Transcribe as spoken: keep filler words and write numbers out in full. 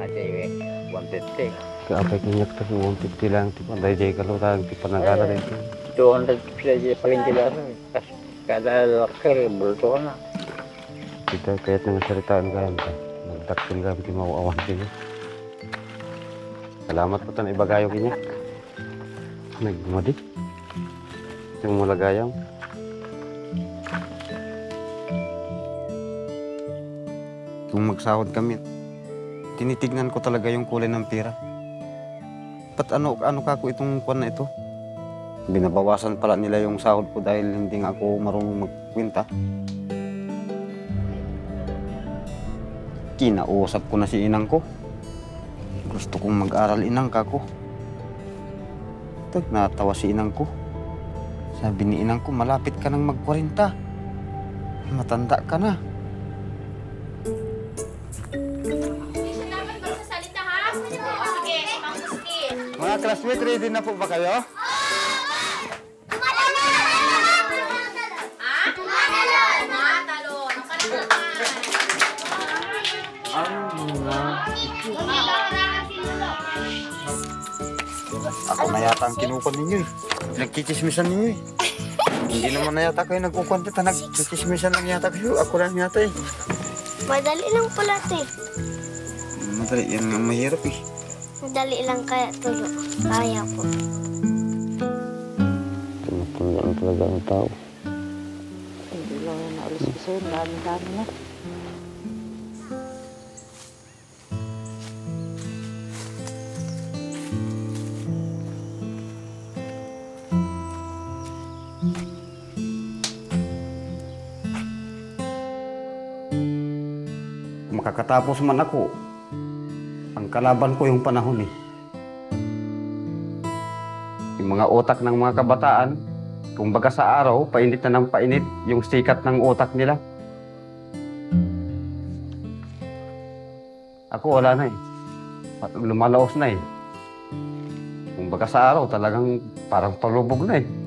di one fifty. Kaapay kinyak ta one fifty lang ti panday jay kalutang ti panagala rin. two hundred sila di paling sila. Kada lakir, bulto na. Kita kahit nga saritaan ka, nagdaktil ka, hindi mauawan sila. Salamat po tan ibagayo kinyak. Nagmadi. Yung mulagayang. Kung magsahod kami, tinitignan ko talaga yung kulay ng pera. Ba't ano, ano ka ko itong kwan na ito? Binabawasan pala nila yung sahod ko dahil hindi nga ako marunong magkwenta. Kinausap ko na si inang ko. Gusto kong mag-aral inang ka ko. Tag, natawa si inang ko. Sabi ni inang ko, malapit ka nang mag-kwarenta. Matanda ka na. Mga classmates, ready na po ba kayo? Ako na yata ang kinukon ninyo eh. Nagkichismisan ninyo eh. Hindi naman na yata kayo nagkukwantita. Nagkichismisan lang yata kayo. Ako lang yata eh. Madali lang pala ito eh. Madali, yan ang mahirap eh. Madali lang kaya tulo. Kaya ko. Tinatandaan talaga ang tao. Hindi lang yan naalis ko sa'yo. Dami-dami na. Makakatapos man ako, ang kalaban ko yung panahon eh. Yung mga utak ng mga kabataan, kung baga sa araw, painit na ng painit yung sikat ng utak nila. Ako wala na eh. Lumalaos na eh. Kung baga sa araw, talagang parang palubog na eh.